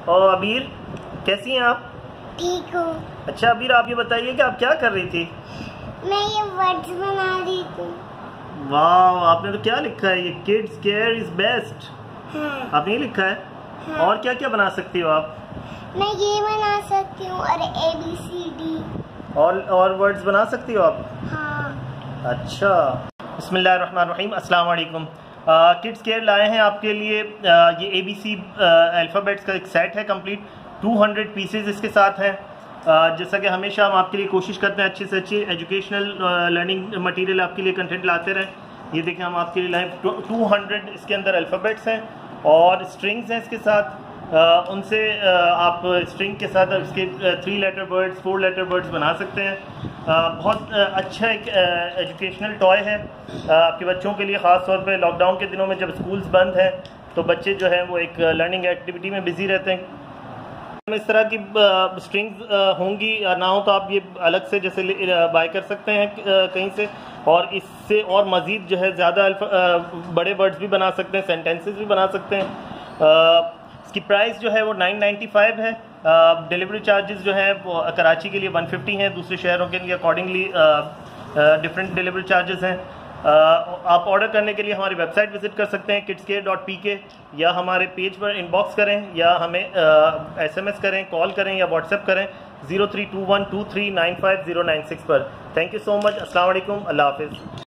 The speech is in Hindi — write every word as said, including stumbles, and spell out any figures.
और अबीर, कैसी हैं आप? ठीक हूँ। अच्छा अबीर, आप ये बताइए कि आप क्या कर रही थी? मैं ये वर्ड्स बना रही थी। वाह, आपने तो क्या लिखा है, ये किड्स केयर इज बेस्ट। हाँ। आपने ये लिखा है? हाँ। और क्या क्या बना सकती हो आप? मैं ये बना सकती हूँ और ए बी सी डी। और और वर्ड्स बना सकती हो आप? हाँ। अच्छा। बिस्मिल्लाहिर्रहमानिर्रहीम, अस्सलाम वालेकुम। किड्स केयर लाए हैं आपके लिए आ, ये ए बी सी अल्फ़ाबेट्स का एक सेट है कंप्लीट। टू हंड्रेड पीसेज इसके साथ हैं। आ, जैसा कि हमेशा हम आपके लिए कोशिश करते हैं अच्छे से अच्छी एजुकेशनल लर्निंग मटेरियल आपके लिए कंटेंट लाते रहें। ये देखें, हम आपके लिए लाए टू हंड्रेड इसके अंदर अल्फ़ाबेट्स हैं और स्ट्रिंग्स हैं इसके साथ। Uh, उनसे uh, आप स्ट्रिंग के साथ इसके three letter words, four letter words बना सकते हैं। uh, बहुत uh, अच्छा एक एजुकेशनल uh, टॉय है uh, आपके बच्चों के लिए, ख़ास तौर पे लॉकडाउन के दिनों में जब स्कूल्स बंद हैं तो बच्चे जो हैं वो एक लर्निंग एक्टिविटी में बिजी रहते हैं। इस तरह की स्ट्रिंग्स uh, uh, होंगी या ना हो तो आप ये अलग से जैसे बाय कर सकते हैं uh, कहीं से, और इससे और मज़ीद जो है ज़्यादा uh, बड़े वर्ड्स भी बना सकते हैं, सेंटेंसेस भी बना सकते हैं। uh, इसकी प्राइस जो है वो नाइन नाइन्टी फाइव है। डिलीवरी चार्जेस जो हैं वो कराची के लिए वन फिफ्टी हैं, दूसरे शहरों के लिए अकॉर्डिंगली डिफरेंट डिलीवरी चार्जेस हैं। uh, आप ऑर्डर करने के लिए हमारी वेबसाइट विजिट कर सकते हैं किड्स केयर डॉट पी के, या हमारे पेज पर इनबॉक्स करें या हमें एस एम एस करें, कॉल करें या व्हाट्सएप करें zero three two one two three nine five zero nine six पर। Thank you so much. अस्सलाम वालेकुम, अल्लाह हाफिज़।